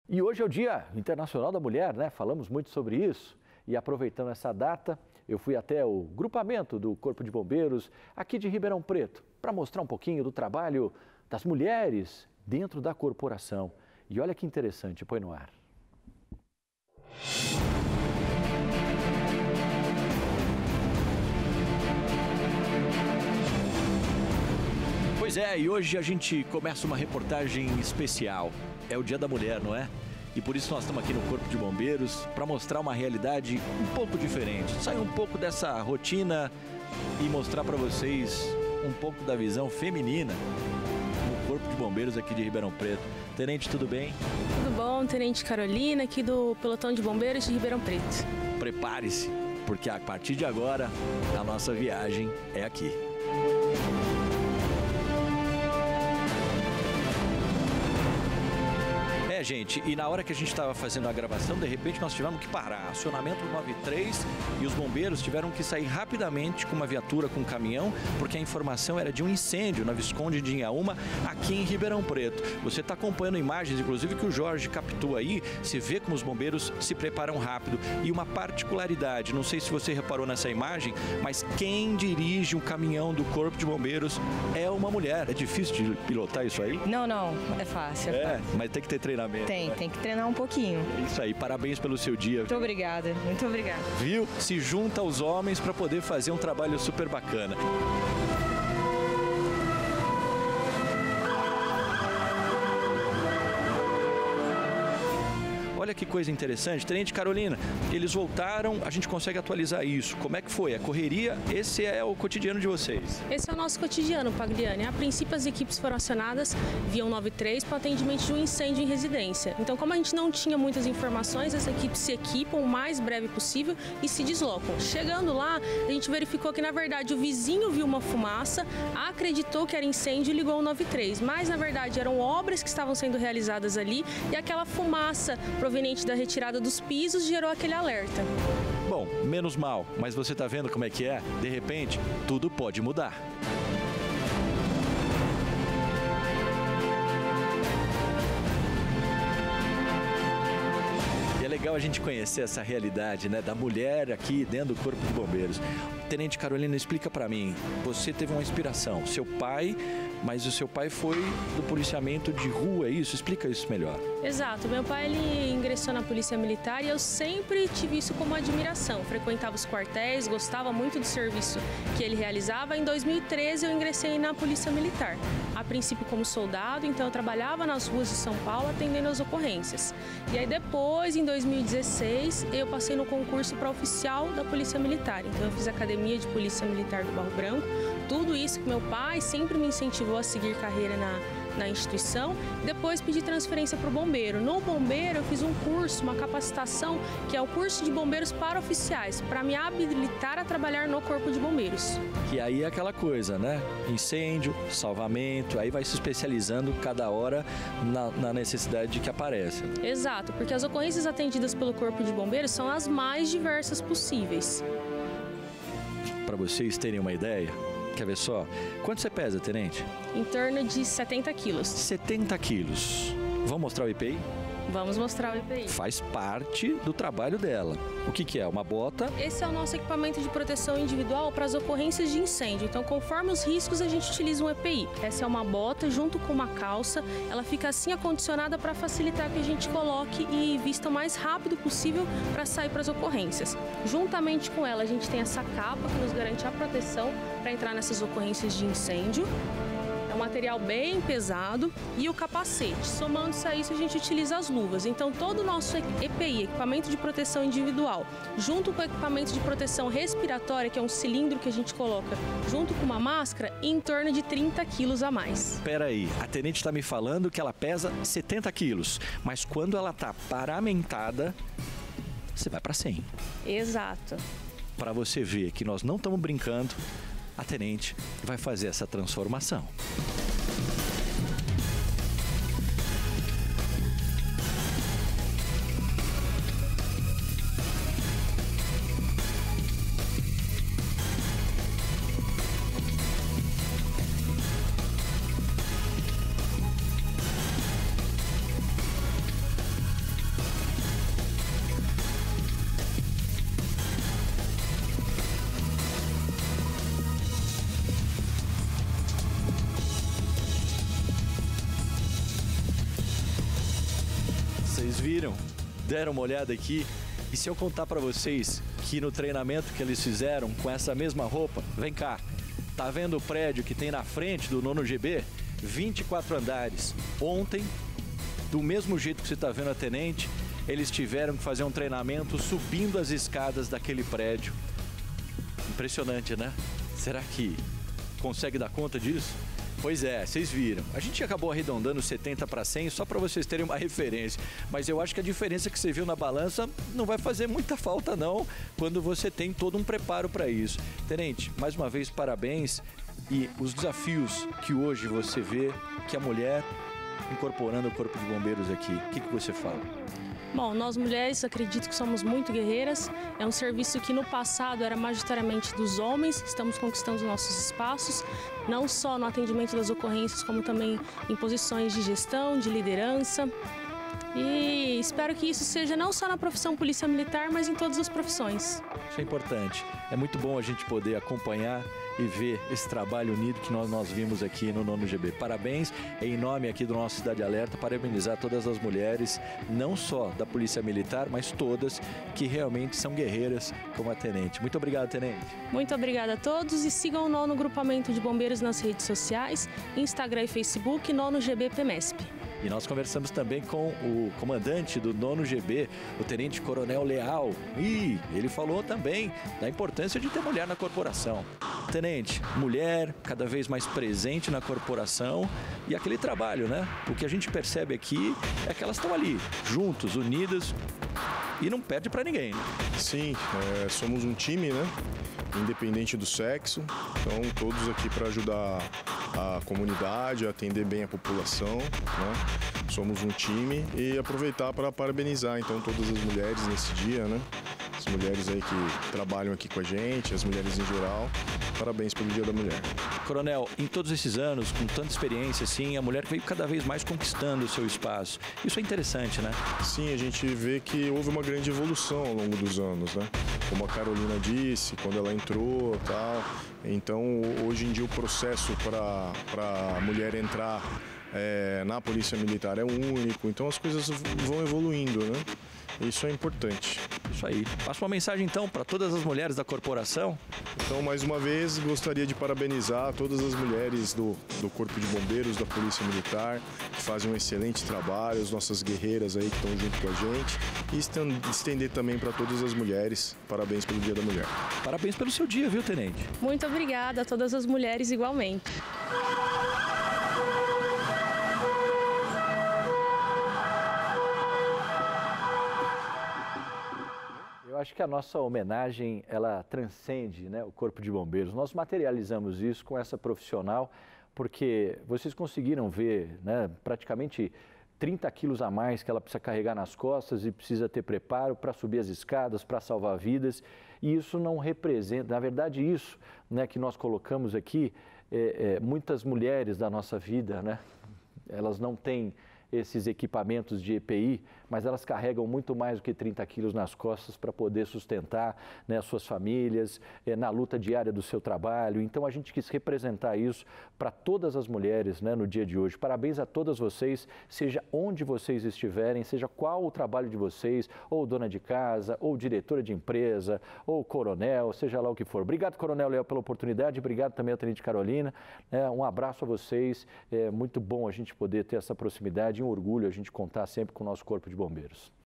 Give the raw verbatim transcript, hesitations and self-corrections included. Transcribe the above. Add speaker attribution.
Speaker 1: E hoje é o Dia Internacional da Mulher, né? Falamos muito sobre isso. E aproveitando essa data, eu fui até o grupamento do Corpo de Bombeiros aqui de Ribeirão Preto para mostrar um pouquinho do trabalho das mulheres dentro da corporação. E olha que interessante, põe no ar. Pois é, e hoje a gente começa uma reportagem especial. É o Dia da Mulher, não é? E por isso nós estamos aqui no Corpo de Bombeiros para mostrar uma realidade um pouco diferente. Sair um pouco dessa rotina e mostrar para vocês um pouco da visão feminina no Corpo de Bombeiros aqui de Ribeirão Preto. Tenente, tudo bem?
Speaker 2: Tudo bom, Tenente Carolina, aqui do Pelotão de Bombeiros de Ribeirão Preto.
Speaker 1: Prepare-se, porque a partir de agora a nossa viagem é aqui. É, gente, e na hora que a gente estava fazendo a gravação, de repente nós tivemos que parar. Acionamento nove três e os bombeiros tiveram que sair rapidamente com uma viatura, com um caminhão, porque a informação era de um incêndio na Visconde de Inhaúma, aqui em Ribeirão Preto. Você está acompanhando imagens, inclusive, que o Jorge captou aí. Você vê como os bombeiros se preparam rápido. E uma particularidade, não sei se você reparou nessa imagem, mas quem dirige o caminhão do Corpo de Bombeiros é uma mulher. É difícil de pilotar isso aí?
Speaker 3: Não, não, é fácil. É,
Speaker 1: é
Speaker 3: fácil.
Speaker 1: Mas tem que ter treinamento.
Speaker 3: Tem,
Speaker 1: né? Tem
Speaker 3: que treinar um pouquinho.
Speaker 1: Isso aí, parabéns pelo seu dia.
Speaker 3: Muito obrigada, muito obrigada.
Speaker 1: Viu? Se junta aos homens para poder fazer um trabalho super bacana. Olha que coisa interessante. Tenente Carolina, eles voltaram, a gente consegue atualizar isso. Como é que foi? A correria, esse é o cotidiano de vocês?
Speaker 2: Esse é o nosso cotidiano, Pagliani. A princípio, as equipes foram acionadas via um nove três para atendimento de um incêndio em residência. Então, como a gente não tinha muitas informações, as equipes se equipam o mais breve possível e se deslocam. Chegando lá, a gente verificou que, na verdade, o vizinho viu uma fumaça, acreditou que era incêndio e ligou o nove três. Mas, na verdade, eram obras que estavam sendo realizadas ali e aquela fumaça proveniente da retirada dos pisos gerou aquele alerta.
Speaker 1: Bom, menos mal, mas você está vendo como é que é? De repente, tudo pode mudar. E é legal a gente conhecer essa realidade, né, da mulher aqui dentro do Corpo de Bombeiros. Tenente Carolina, explica para mim, você teve uma inspiração, seu pai, mas o seu pai foi do policiamento de rua, é isso? Explica isso melhor.
Speaker 2: Exato, meu pai ele ingressou na Polícia Militar e eu sempre tive isso como admiração. Frequentava os quartéis, gostava muito do serviço que ele realizava. Em dois mil e treze eu ingressei na Polícia Militar. A princípio como soldado, então eu trabalhava nas ruas de São Paulo atendendo as ocorrências. E aí depois, em dois mil e dezesseis, eu passei no concurso para oficial da Polícia Militar. Então eu fiz a Academia de Polícia Militar do Barro Branco. Tudo isso que meu pai sempre me incentivou a seguir carreira na, na instituição. Depois pedi transferência para o bombeiro. No bombeiro eu fiz um curso, uma capacitação, que é o curso de bombeiros para oficiais, para me habilitar a trabalhar no Corpo de Bombeiros.
Speaker 1: Que aí é aquela coisa, né? Incêndio, salvamento, aí vai se especializando cada hora na, na necessidade que aparece.
Speaker 2: Exato, porque as ocorrências atendidas pelo Corpo de Bombeiros são as mais diversas possíveis.
Speaker 1: Para vocês terem uma ideia, quer ver só? Quanto você pesa, tenente?
Speaker 2: Em torno de setenta quilos.
Speaker 1: setenta quilos. Vamos mostrar o I P I?
Speaker 2: Vamos mostrar o I P I.
Speaker 1: Faz parte do trabalho dela. O que que é? Uma bota?
Speaker 2: Esse é o nosso equipamento de proteção individual para as ocorrências de incêndio. Então, conforme os riscos, a gente utiliza um E P I. Essa é uma bota junto com uma calça. Ela fica assim acondicionada para facilitar que a gente coloque e vista o mais rápido possível para sair para as ocorrências. Juntamente com ela, a gente tem essa capa que nos garante a proteção para entrar nessas ocorrências de incêndio. É um material bem pesado e o capacete. Somando-se a isso, a gente utiliza as luvas. Então, todo o nosso E P I, equipamento de proteção individual, junto com o equipamento de proteção respiratória, que é um cilindro que a gente coloca junto com uma máscara, em torno de trinta quilos a mais.
Speaker 1: Espera aí, a tenente está me falando que ela pesa setenta quilos, mas quando ela está paramentada, você vai para cem.
Speaker 2: Exato.
Speaker 1: Para você ver que nós não estamos brincando, a tenente vai fazer essa transformação. Vocês viram? Deram uma olhada aqui? E se eu contar para vocês que no treinamento que eles fizeram com essa mesma roupa, vem cá, tá vendo o prédio que tem na frente do nono G B? vinte e quatro andares. Ontem, do mesmo jeito que você está vendo a tenente, eles tiveram que fazer um treinamento subindo as escadas daquele prédio. Impressionante, né? Será que consegue dar conta disso? Pois é, vocês viram. A gente acabou arredondando setenta para cem só para vocês terem uma referência. Mas eu acho que a diferença que você viu na balança não vai fazer muita falta não, quando você tem todo um preparo para isso. Tenente, mais uma vez parabéns. E os desafios que hoje você vê que a mulher incorporando o Corpo de Bombeiros aqui, o que, que você fala?
Speaker 2: Bom, nós mulheres acredito que somos muito guerreiras. É um serviço que no passado era majoritariamente dos homens. Estamos conquistando nossos espaços, não só no atendimento das ocorrências, como também em posições de gestão, de liderança. E espero que isso seja não só na profissão Polícia Militar, mas em todas as profissões.
Speaker 1: Isso é importante. É muito bom a gente poder acompanhar e ver esse trabalho unido que nós, nós vimos aqui no nono G B. Parabéns, em nome aqui do nosso Cidade Alerta, parabenizar todas as mulheres, não só da Polícia Militar, mas todas que realmente são guerreiras como a Tenente. Muito obrigado, Tenente.
Speaker 2: Muito obrigada a todos e sigam o nono Grupamento de Bombeiros nas redes sociais, Instagram e Facebook, nono G B PEMESP.
Speaker 1: E nós conversamos também com o comandante do nono G B, o Tenente Coronel Leal. E ele falou também da importância de ter mulher na corporação. Tenente, mulher cada vez mais presente na corporação e aquele trabalho, né? O que a gente percebe aqui é que elas estão ali, juntos, unidas e não perde para ninguém, né?
Speaker 4: Sim, é, somos um time, né? Independente do sexo, então todos aqui para ajudar a comunidade, a atender bem a população, né? Somos um time e aproveitar para parabenizar então todas as mulheres nesse dia, né? As mulheres aí que trabalham aqui com a gente, as mulheres em geral, parabéns pelo Dia da Mulher.
Speaker 1: Coronel, em todos esses anos, com tanta experiência assim, a mulher veio cada vez mais conquistando o seu espaço. Isso é interessante, né?
Speaker 4: Sim, a gente vê que houve uma grande evolução ao longo dos anos, né? Como a Carolina disse, quando ela entrou e tal. Então, hoje em dia, o processo para a mulher entrar é, na Polícia Militar é único. Então, as coisas vão evoluindo, né? Isso é importante.
Speaker 1: Isso aí. Passa uma mensagem, então, para todas as mulheres da corporação.
Speaker 4: Então, mais uma vez, gostaria de parabenizar todas as mulheres do, do Corpo de Bombeiros, da Polícia Militar, que fazem um excelente trabalho, as nossas guerreiras aí que estão junto com a gente. E estender também para todas as mulheres. Parabéns pelo Dia da Mulher.
Speaker 1: Parabéns pelo seu dia, viu, Tenente?
Speaker 2: Muito obrigada a todas as mulheres igualmente.
Speaker 1: Eu acho que a nossa homenagem, ela transcende, né, o Corpo de Bombeiros. Nós materializamos isso com essa profissional, porque vocês conseguiram ver, né, praticamente trinta quilos a mais que ela precisa carregar nas costas e precisa ter preparo para subir as escadas, para salvar vidas. E isso não representa, na verdade isso, né, que nós colocamos aqui, é, é, muitas mulheres da nossa vida, né, elas não têm esses equipamentos de E P I, mas elas carregam muito mais do que trinta quilos nas costas para poder sustentar, né, suas famílias, é, na luta diária do seu trabalho. Então a gente quis representar isso para todas as mulheres, né, no dia de hoje. Parabéns a todas vocês, seja onde vocês estiverem, seja qual o trabalho de vocês, ou dona de casa, ou diretora de empresa, ou coronel, seja lá o que for. Obrigado, Coronel Leal, pela oportunidade, obrigado também ao Tenente Carolina. É, um abraço a vocês, é muito bom a gente poder ter essa proximidade. Um orgulho a gente contar sempre com o nosso Corpo de Bombeiros.